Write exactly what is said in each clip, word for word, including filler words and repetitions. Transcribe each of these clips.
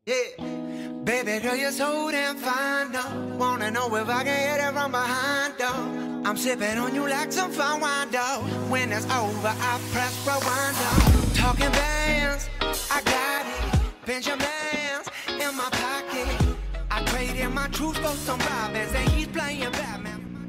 Yeah, baby girl, you're so damn fine, though. Wanna know if I can hit it from behind, though. I'm sipping on you like some fine wine, though. When it's over, I press rewind, though. Talking bands, I got it. Benjamins in my pocket. I traded my truth for some robins, and he's playing Batman.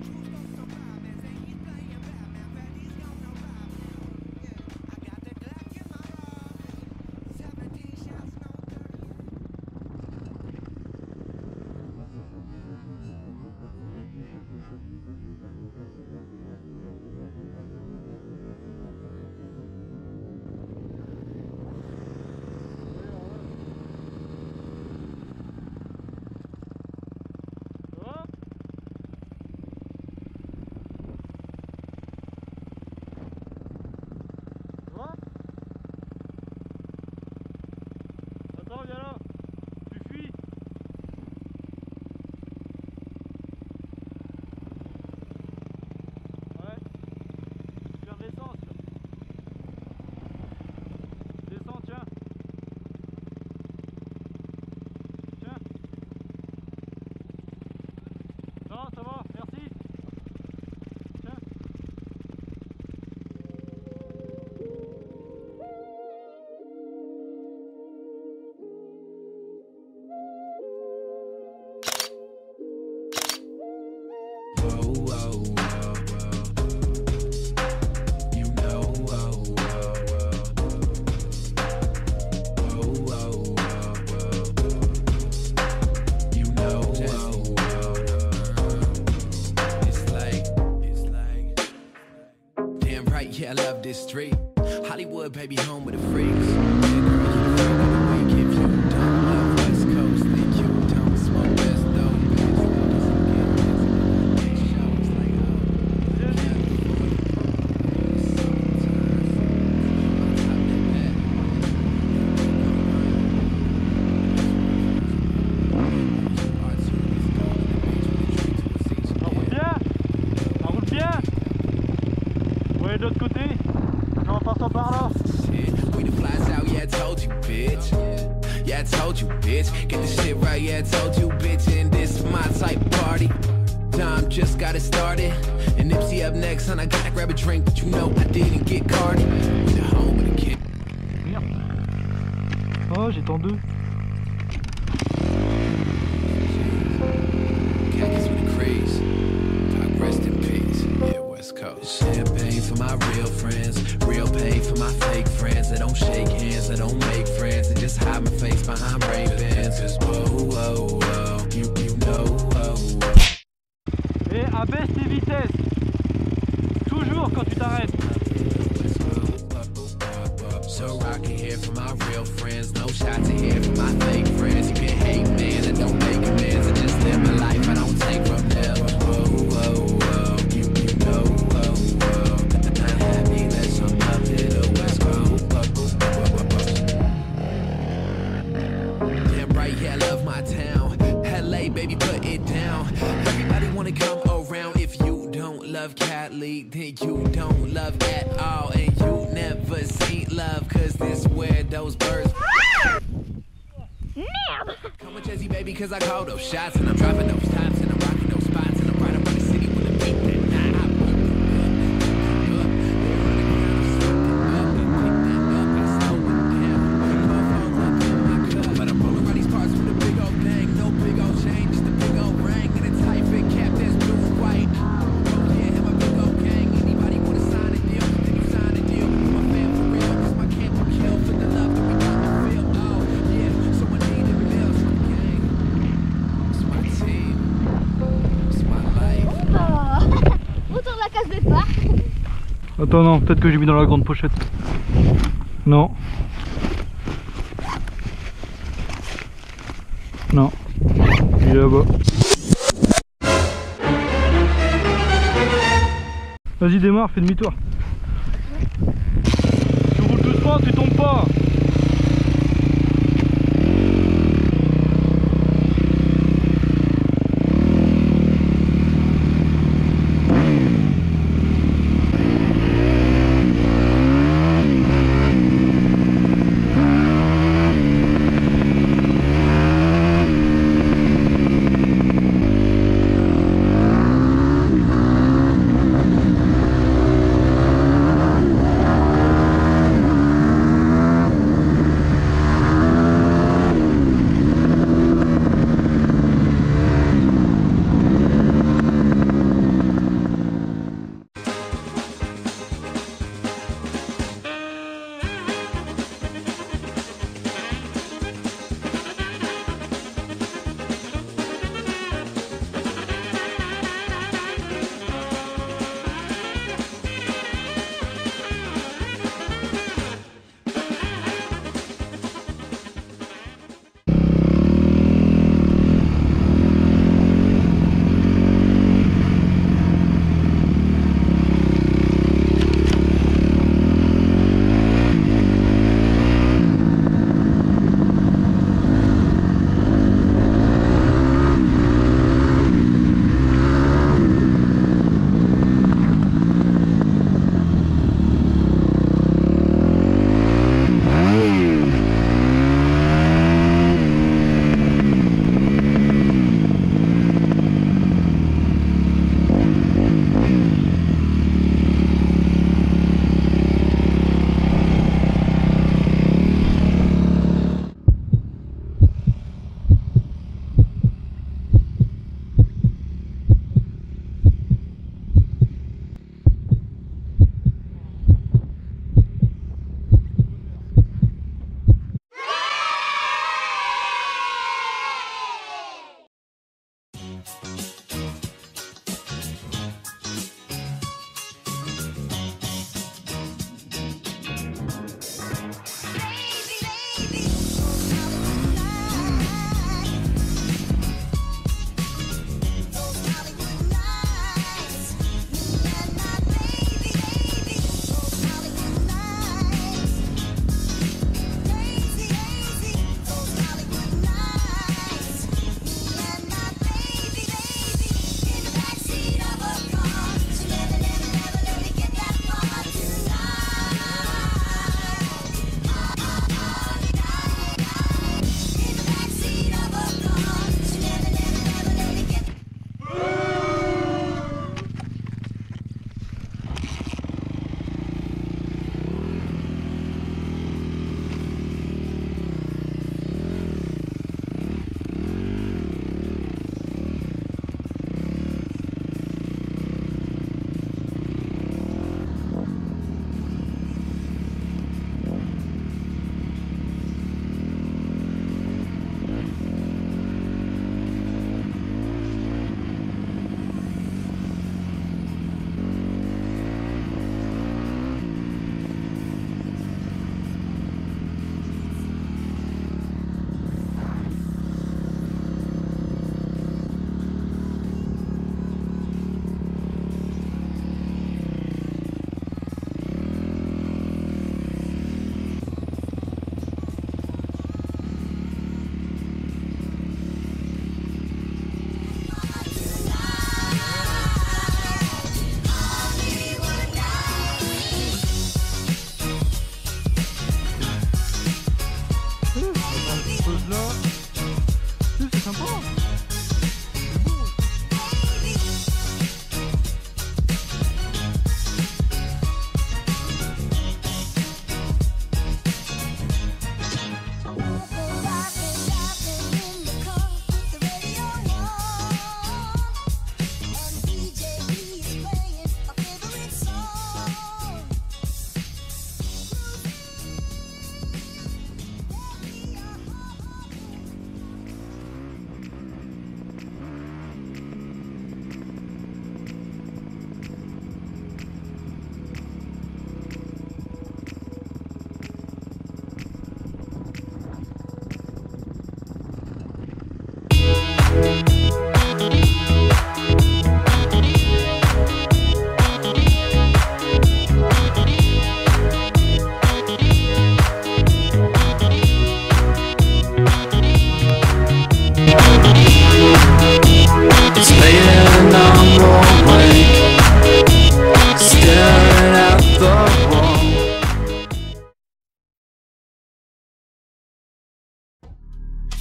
Yeah, I love this street. Hollywood, baby, home with the freaks. Yeah, girl, you feel the week if you don't love West Coast, then you don't smoke West though. De l'autre côté, non, passons par là. We the flies out, yeah, I told you, bitch. Yeah, I told you, bitch. Get the shit right, yeah, I told you, bitch. And this is my type party. Time just got it started. And Nipsey up next, and I gotta grab a drink, but you know I didn't get carded. We the home with the kid. Oh, j'ai tant deux. Khakis with the craze. God rest in peace. Yeah, West Coast. Champagne for my real friends, real pain for my fake friends that don't shake hands, that don't make friends, that just hide my face behind Ray-Bans. Cause whoa, whoa, whoa, you, you know, whoa. Et abaisse tes vitesses. Toujours quand tu t'arrêtes. So rockin' here for my real friends, no shots in here for my fake friends. You can hate man, I don't make amends, I just live my life, I don't take from them. Whoa, whoa, whoa, you, you know, whoa, whoa. I'm happy that some up here the West Coast. Damn right, yeah, I love my town. L A, baby, put it down. Everybody wanna come around. If you don't love Cali, then you don't love at all. And you never seen love, cause this where those birds. Merde! Come on, Jesse, baby, cause I call those shots. And I'm dropping those tops, and I'm rocking those spots. And I'm right up in the city with a beat that night. But I'm rolling around these parts with a big old bang. No big old chain, just a big old ring. And a tight fit cap that's blue and white. Oh yeah, him a big old gang. Anybody wanna sign a deal, then you sign a deal. My fam for real, cause my camp will kill for the love that we got to feel. Oh yeah, so I need a meal, it's my gang. It's my team. It's my life. Oh, autour de la case départ. Attends, non, peut-être que j'ai mis dans la grande pochette. Non. Non. Il est là-bas. Vas-y, démarre, fais demi-tour. Tu roules doucement, tu tombes pas.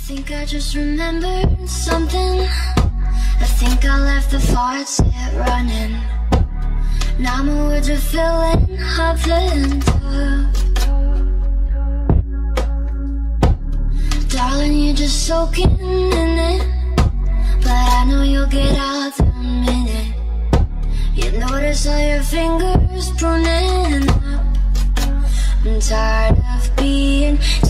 think I just remembered something. I think I left the faucet running. Now my words are filling up the tub. Darling, you're just soaking in it, but I know you'll get out the minute you notice all your fingers pruning up. I'm tired of being